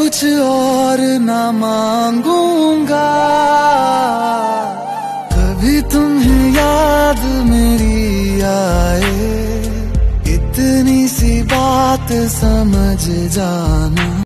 कुछ और ना मांगूंगा, कभी तुम्हें याद मेरी आए, इतनी सी बात समझ जाना।